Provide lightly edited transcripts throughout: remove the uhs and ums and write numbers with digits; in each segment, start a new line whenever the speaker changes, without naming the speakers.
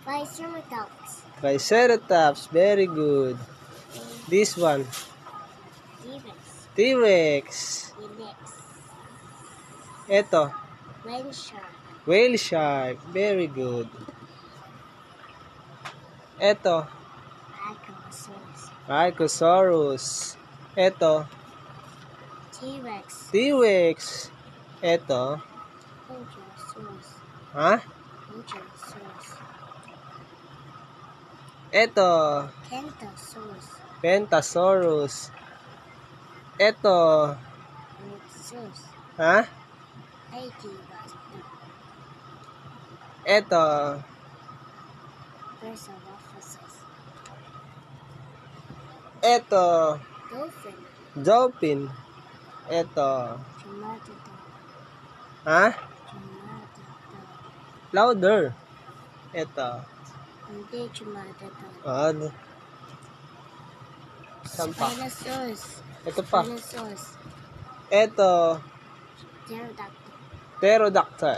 Triceratops.
Triceratops. Very good. This one.
T-Rex.
T-Rex.
T-Rex.
Ito.
Whale shark.
Whale shark. Very good. Ito.
Brachiosaurus.
Brachiosaurus. Ito.
T-Rex.
T-Rex. Ito.
Ankylosaurus.
Ha?
Ankylosaurus.
Ito.
Kentosaurus.
Pentasaurus. Ito.
Allosaurus.
Ha?
Ankylosaurus.
Ito.
Parasaurolophus.
Ito.
Dolphin.
Dolphin. Ito.
Tromatodon.
Ha?
Tromatodon.
Louder. Ito.
Hindi tromatodon.
Ano? Sampa.
Spinosaurus.
Ito pa.
Spinosaurus.
Ito.
Pterodactyl.
Pterodactyl.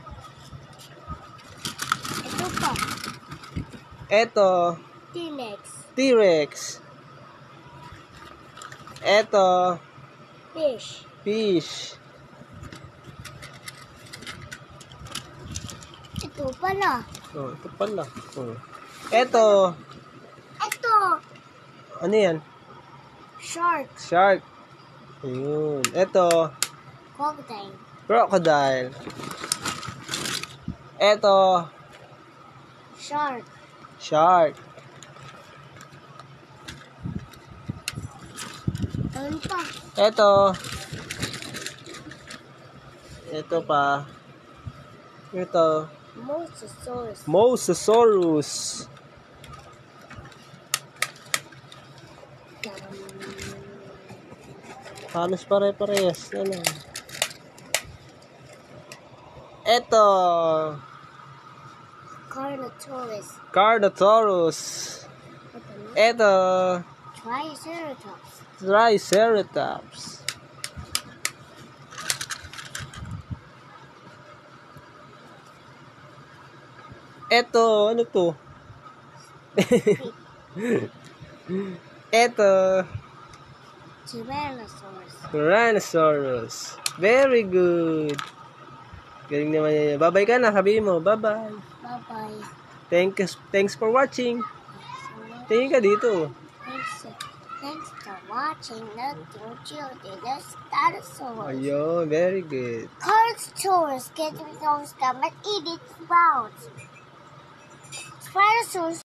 Ito pa.
Ito.
T-Rex.
T-Rex. Ito.
Fish.
Fish.
Ito pala.
Oh, ito pala. Oh. Ito.
Ito.
Ano yan?
Shark.
Shark. Ayun. Ito.
Crocodile.
Crocodile. Ito.
Shark.
Shark.
Ano pa?
Ito. Ito pa. Ito.
Mosasaurus.
Mosasaurus. Halos pare-parehas. Ano? Ito.
Carnotaurus.
Carnotaurus. Ito.
Triceratops.
Triceratops. Ito. Ano to? Ito.
Tyrannosaurus.
Tyrannosaurus. Very good. Galing naman yan. Bye-bye ka na. Sabihin mo. Bye-bye.
Bye-bye.
Thanks for watching. Tingin ka dito.
Thanks for watching Nothing Children. That's dinosaurs.
Ayun. Very good.
Carnotaurus getting those come and eat it round. Spinosaurus